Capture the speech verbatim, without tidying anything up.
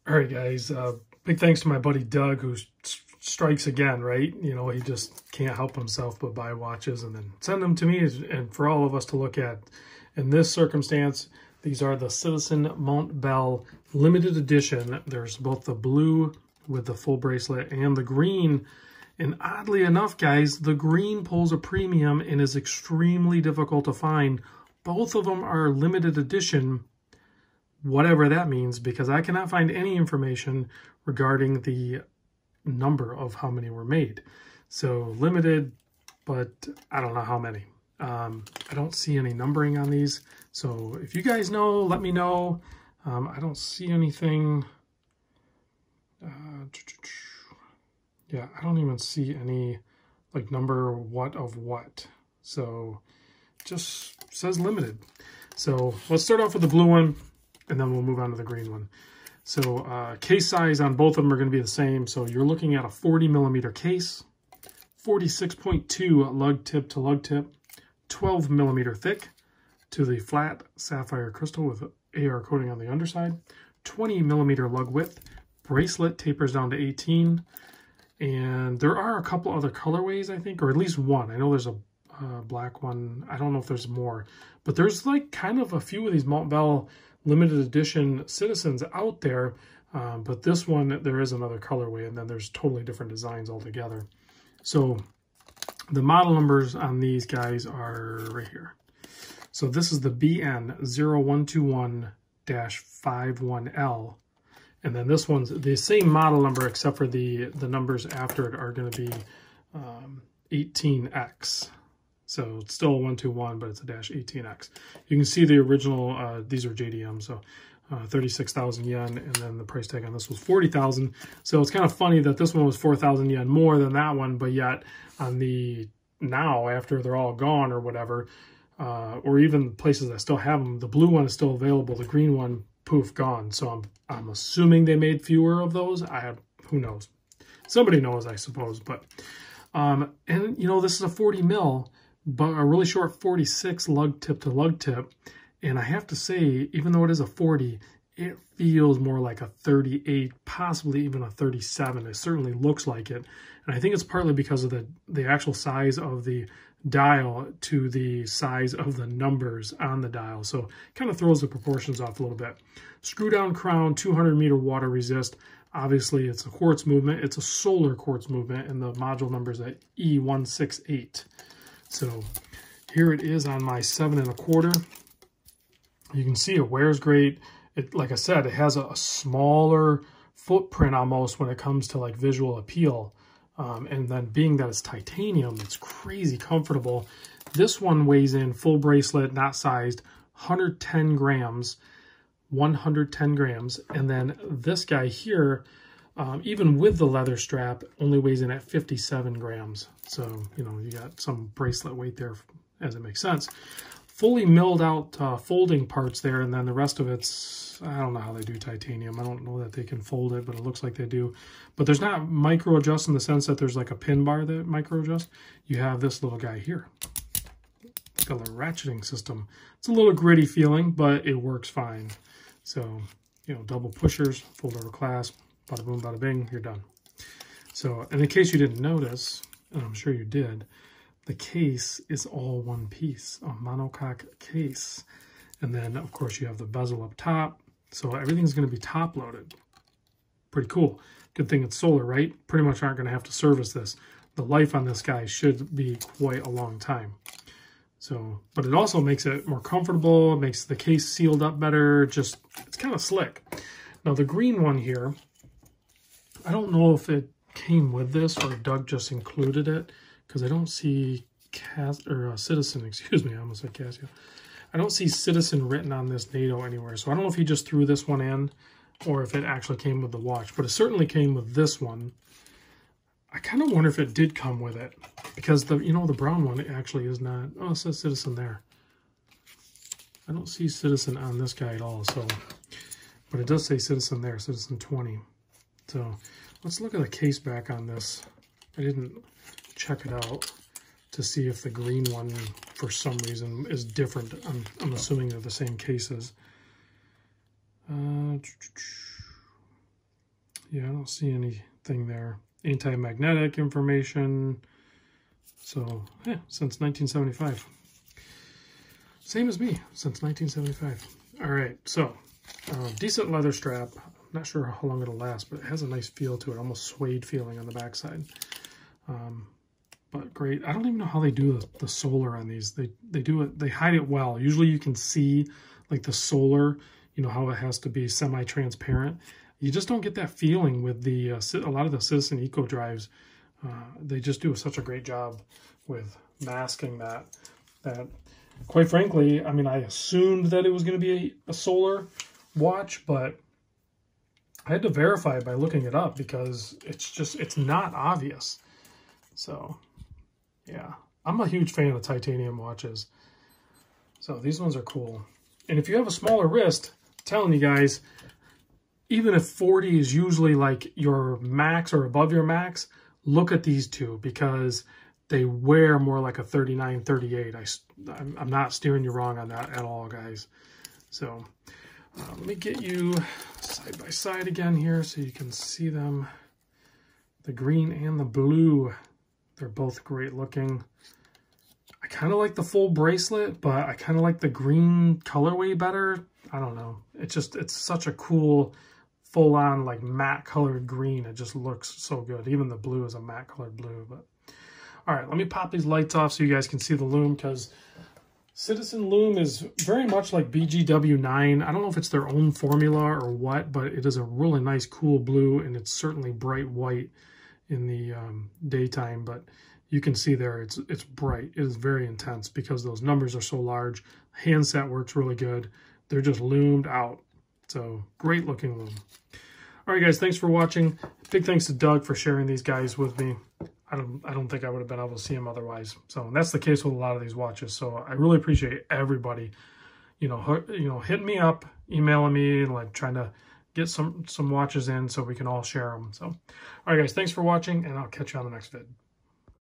All right, guys, uh, big thanks to my buddy Doug, who strikes again, right? You know, he just can't help himself but buy watches and then send them to me and for all of us to look at. In this circumstance, these are the Citizen Mont-Bell limited edition. There's both the blue with the full bracelet and the green. And oddly enough, guys, the green pulls a premium and is extremely difficult to find. Both of them are limited edition, whatever that means, because I cannot find any information regarding the number of how many were made. So limited, but I don't know how many. Um, I don't see any numbering on these. So if you guys know, let me know. Um, I don't see anything. Uh, yeah, I don't even see any like number what of what. So just says limited. So let's start off with the blue one, and then we'll move on to the green one. So uh, case size on both of them are going to be the same. So you're looking at a forty millimeter case, forty-six point two lug tip to lug tip, twelve millimeter thick to the flat sapphire crystal with A R coating on the underside, twenty millimeter lug width, bracelet tapers down to eighteen, and there are a couple other colorways, I think, or at least one. I know there's a uh, black one. I don't know if there's more, but there's like kind of a few of these Mont-Bell limited edition Citizens out there, um, but this one, there is another colorway, and then there's totally different designs altogether. So the model numbers on these guys are right here. So this is the B N zero one two one dash fifty-one L, and then this one's the same model number, except for the, the numbers after it are going to be um, eighteen X. So it's still a one two one, but it's a dash eighteen X. You can see the original, uh, these are J D M, so uh, thirty-six thousand yen, and then the price tag on this was forty thousand. So it's kind of funny that this one was four thousand yen more than that one, but yet on the now, after they're all gone or whatever, uh, or even places that still have them, the blue one is still available, the green one, poof, gone. So I'm, I'm assuming they made fewer of those. I have, who knows? Somebody knows, I suppose, but, um, and you know, this is a forty mil, but a really short forty-six lug tip to lug tip. And I have to say, even though it is a forty, it feels more like a thirty-eight, possibly even a thirty-seven. It certainly looks like it. And I think it's partly because of the, the actual size of the dial to the size of the numbers on the dial. So it kind of throws the proportions off a little bit. Screw down crown, two hundred meter water resist. Obviously, it's a quartz movement. It's a solar quartz movement, and the module number is at E one six eight. So here it is on my seven and a quarter. You can see it wears great. It, like I said, it has a, a smaller footprint almost when it comes to like visual appeal. Um, and then being that it's titanium, it's crazy comfortable. This one weighs in full bracelet, not sized, one hundred ten grams, one hundred ten grams. And then this guy here, Um, even with the leather strap, only weighs in at fifty-seven grams. So, you know, you got some bracelet weight there, as it makes sense. Fully milled out uh, folding parts there, and then the rest of it's, I don't know how they do titanium. I don't know that they can fold it, but it looks like they do. But there's not micro adjust in the sense that there's like a pin bar that micro adjust. You have this little guy here. It's got a ratcheting system. It's a little gritty feeling, but it works fine. So, you know, double pushers, fold over clasp. Bada boom, bada bing, you're done. So, and in case you didn't notice, and I'm sure you did, the case is all one piece, a monocoque case. And then, of course, you have the bezel up top. So everything's going to be top loaded. Pretty cool. Good thing it's solar, right? Pretty much aren't going to have to service this. The life on this guy should be quite a long time. So, but it also makes it more comfortable. It makes the case sealed up better. Just, it's kind of slick. Now, the green one here, I don't know if it came with this or Doug just included it, because I don't see Cas or uh, Citizen, excuse me, I almost said Casio. I don't see Citizen written on this NATO anywhere, so I don't know if he just threw this one in or if it actually came with the watch, but it certainly came with this one. I kind of wonder if it did come with it, because the, you know, the brown one actually is not, oh, it says Citizen there. I don't see Citizen on this guy at all, so, but it does say Citizen there, Citizen twenty. So let's look at the case back on this. I didn't check it out to see if the green one, for some reason, is different. I'm, I'm assuming they're the same cases. Uh, yeah, I don't see anything there. Anti-magnetic information. So, yeah, since nineteen seventy-five. Same as me, since nineteen seventy-five. All right, so, uh, decent leather strap. Not sure how long it'll last, but it has a nice feel to it, almost suede feeling on the backside. Um, but great. I don't even know how they do the, the solar on these. They they do it. They hide it well. Usually you can see like the solar, you know, how it has to be semi-transparent. You just don't get that feeling with the uh, a lot of the Citizen Eco drives. Uh, they just do such a great job with masking that. That, quite frankly, I mean, I assumed that it was going to be a, a solar watch, but I had to verify it by looking it up because it's just, it's not obvious. So, yeah, I'm a huge fan of titanium watches. So these ones are cool. And if you have a smaller wrist, I'm telling you guys, even if forty is usually like your max or above your max, look at these two because they wear more like a thirty-nine, thirty-eight. I, I'm, I'm not steering you wrong on that at all, guys. So uh, let me get you side by side again here so you can see them. The green and the blue, they're both great looking. I kind of like the full bracelet, but I kind of like the green colorway better. I don't know. It's just, it's such a cool full-on like matte colored green. It just looks so good. Even the blue is a matte colored blue. But all right, let me pop these lights off so you guys can see the lume, because Citizen lume is very much like B G W nine. I don't know if it's their own formula or what, but it is a really nice cool blue, and it's certainly bright white in the um, daytime, but you can see there it's it's bright. It is very intense because those numbers are so large. Handset works really good. They're just loomed out. So great looking lume. All right, guys, thanks for watching. Big thanks to Doug for sharing these guys with me. I don't I don't think I would have been able to see them otherwise. So that's the case with a lot of these watches. So I really appreciate everybody, you know, you know, hitting me up, emailing me, and like trying to get some some watches in so we can all share them. So, all right, guys, thanks for watching, and I'll catch you on the next vid.